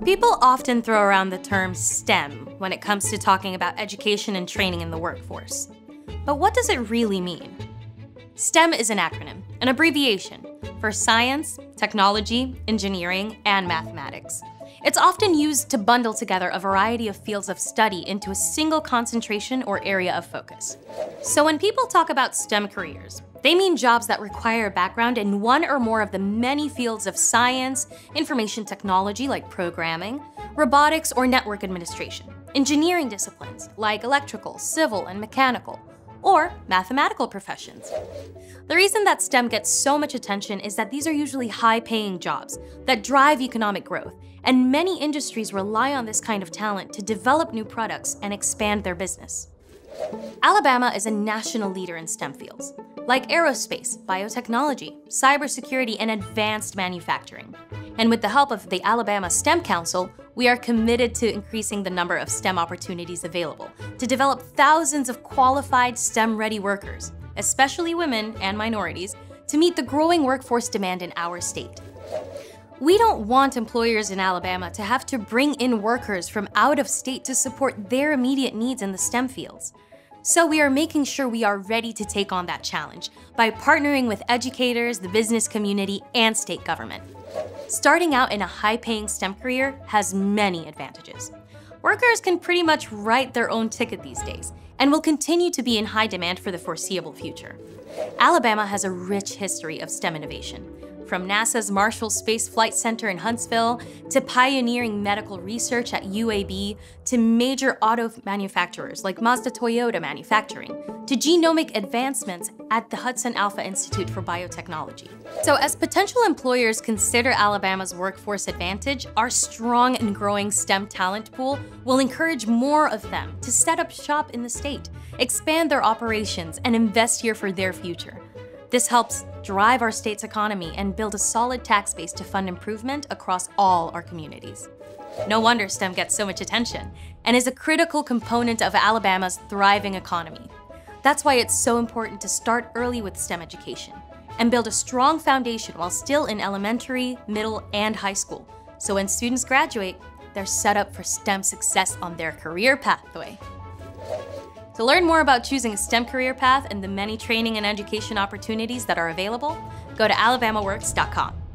People often throw around the term STEM when it comes to talking about education and training in the workforce. But what does it really mean? STEM is an acronym, an abbreviation for science, technology, engineering, and mathematics. It's often used to bundle together a variety of fields of study into a single concentration or area of focus. So when people talk about STEM careers, they mean jobs that require a background in one or more of the many fields of science, information technology like programming, robotics or network administration, engineering disciplines like electrical, civil, and mechanical, or mathematical professions. The reason that STEM gets so much attention is that these are usually high-paying jobs that drive economic growth, and many industries rely on this kind of talent to develop new products and expand their business. Alabama is a national leader in STEM fields, like aerospace, biotechnology, cybersecurity, and advanced manufacturing. And with the help of the Alabama STEM Council, we are committed to increasing the number of STEM opportunities available to develop thousands of qualified STEM-ready workers, especially women and minorities, to meet the growing workforce demand in our state. We don't want employers in Alabama to have to bring in workers from out of state to support their immediate needs in the STEM fields. So we are making sure we are ready to take on that challenge by partnering with educators, the business community, and state government. Starting out in a high-paying STEM career has many advantages. Workers can pretty much write their own ticket these days and will continue to be in high demand for the foreseeable future. Alabama has a rich history of STEM innovation, from NASA's Marshall Space Flight Center in Huntsville, to pioneering medical research at UAB, to major auto manufacturers like Mazda Toyota Manufacturing, to genomic advancements at the Hudson Alpha Institute for Biotechnology. So as potential employers consider Alabama's workforce advantage, our strong and growing STEM talent pool will encourage more of them to set up shop in the state, expand their operations, and invest here for their future. This helps drive our state's economy and build a solid tax base to fund improvement across all our communities. No wonder STEM gets so much attention and is a critical component of Alabama's thriving economy. That's why it's so important to start early with STEM education and build a strong foundation while still in elementary, middle, and high school. So when students graduate, they're set up for STEM success on their career pathway. To learn more about choosing a STEM career path and the many training and education opportunities that are available, go to alabamaworks.com.